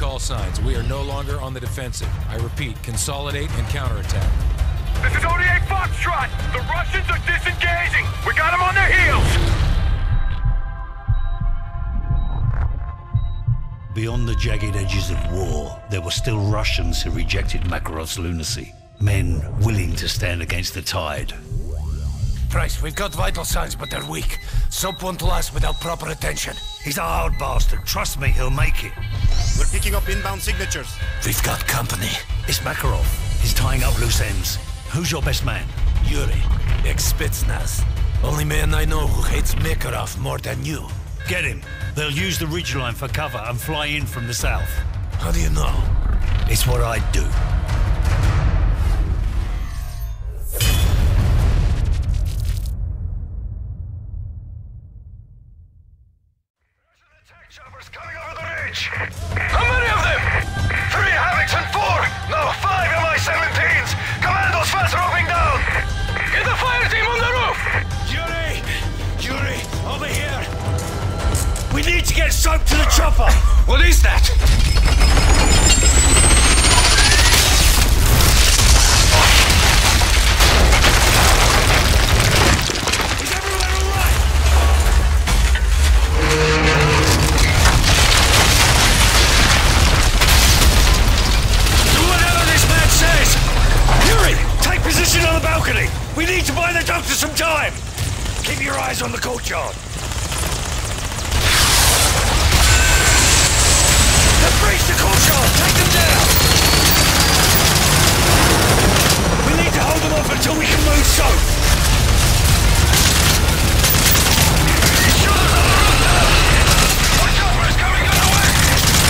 call signs. We are no longer on the defensive. I repeat, consolidate and counterattack. This is 48 Foxtrot! The Russians are disengaging! We got them on their heels! Beyond the jagged edges of war, there were still Russians who rejected Makarov's lunacy. Men willing to stand against the tide. Price, we've got vital signs, but they're weak. Soap won't last without proper attention. He's a hard bastard. Trust me, he'll make it. We're picking up inbound signatures. We've got company. It's Makarov. He's tying up loose ends. Who's your best man? Yuri, ex-Spetsnaz. Only man I know who hates Makarov more than you. Get him. They'll use the ridgeline for cover and fly in from the south. How do you know? It's what I do. Choppers coming over the ridge! How many of them? 3 Havocs and 4! No, 5 Mi-17s! Commandos fast roping down! Get the fire team on the roof! Yuri, over here! We need to get soap to the chopper! What is that? Is everyone alright? Do whatever this man says! Yuri, take position on the balcony! We need to buy the doctor some time! Keep your eyes on the courtyard. They've breached the courtyard! Take them down! We need to hold them off until we can move soap! More choppers coming on the way!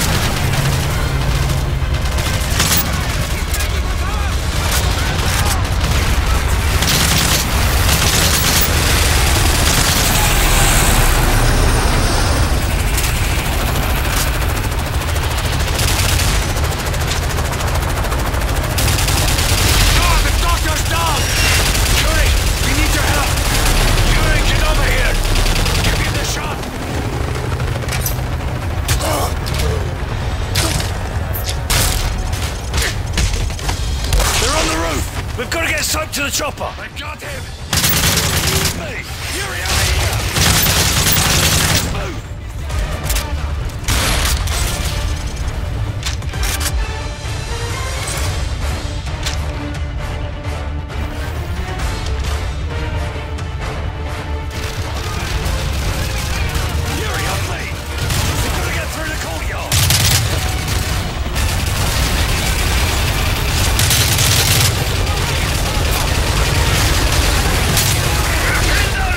We've got to get soap to the chopper! I got him! Use me! Yuri, over here! Move! Yuri, on me! We've got to get through the courtyard! Pin down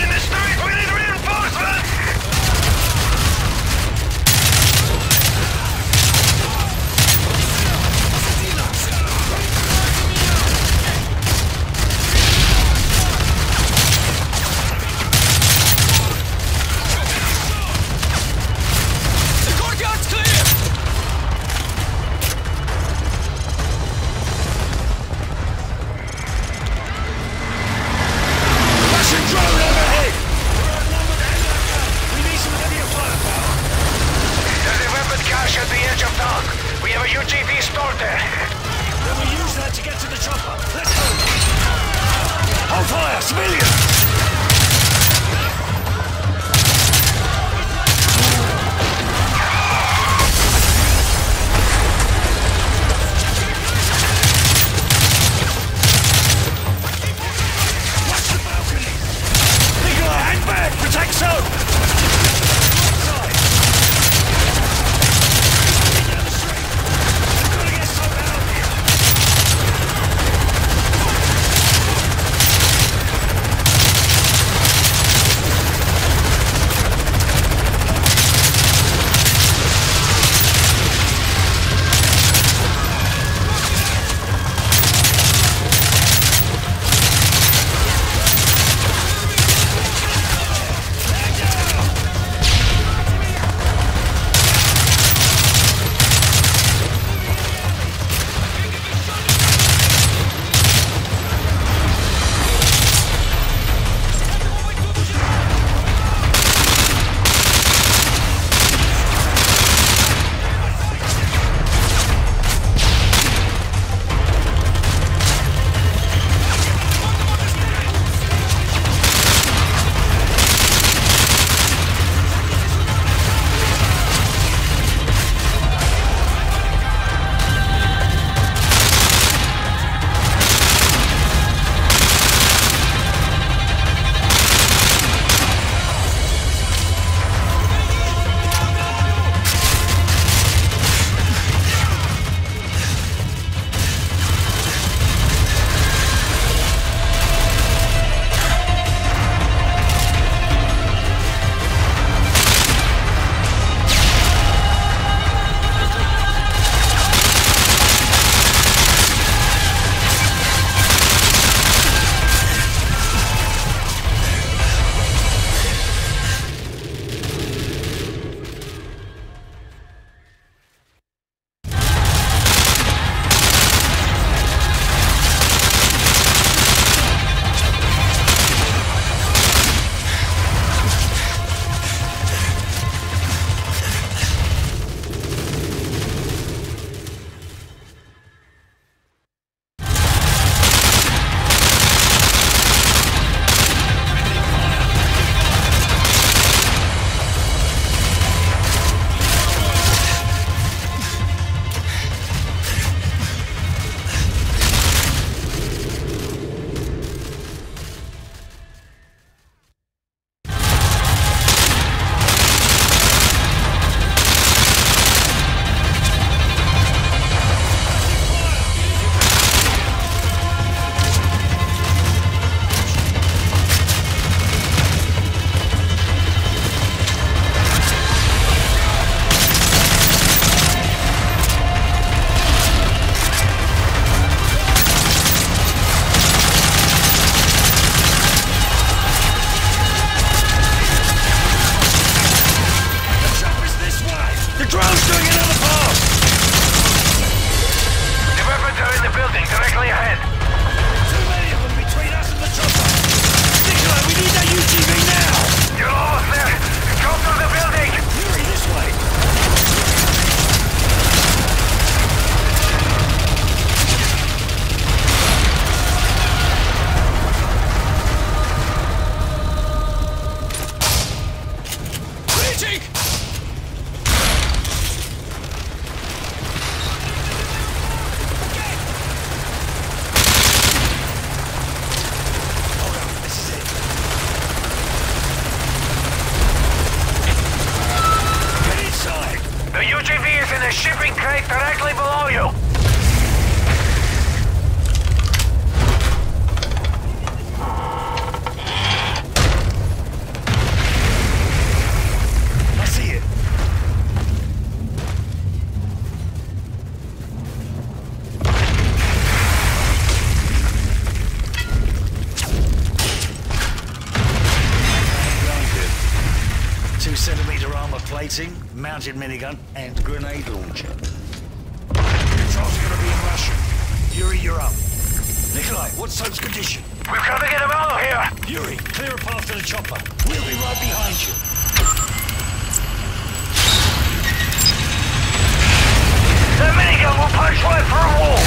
directly below you. I see it. Centimeter armor plating, mounted minigun, and grenade launcher. Controls are gonna be in Russian. Yuri, you're up. Nikolai, what's Soap's condition? We've got to get him out of here. Yuri, clear a path to the chopper. We'll be right behind you. The minigun will punch right through a wall.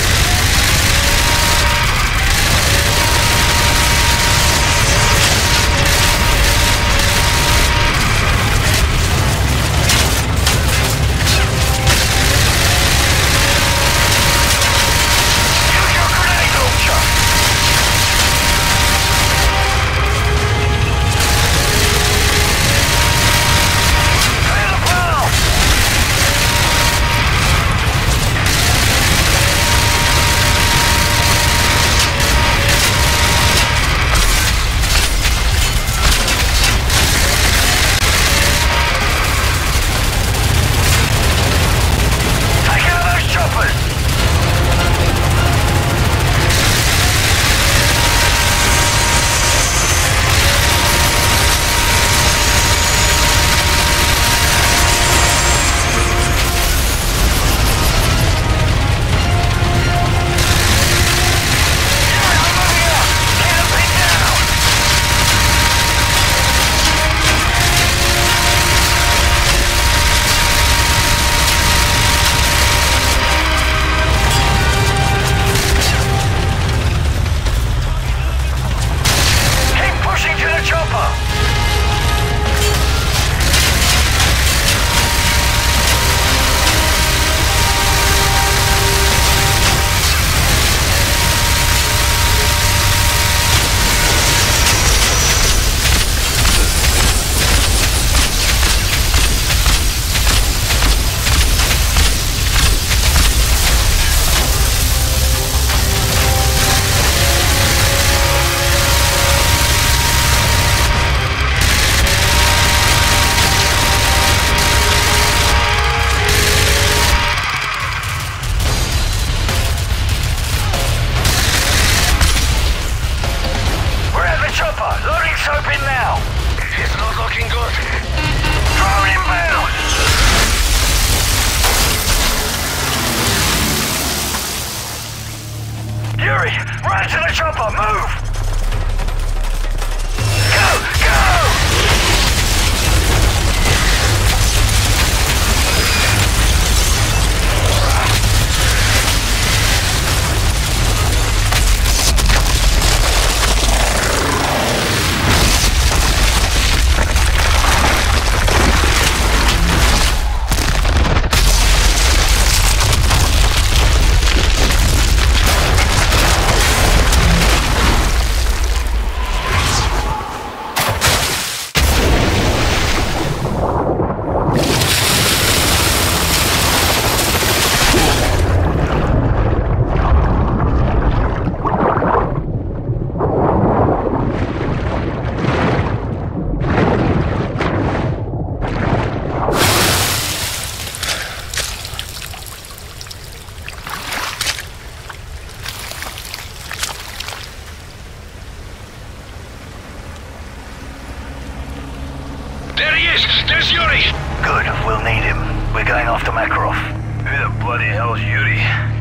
Run to the chopper! Move! Go! Go! There he is! There's Yuri! Good, we'll need him. We're going after Makarov. Who the bloody hell's Yuri?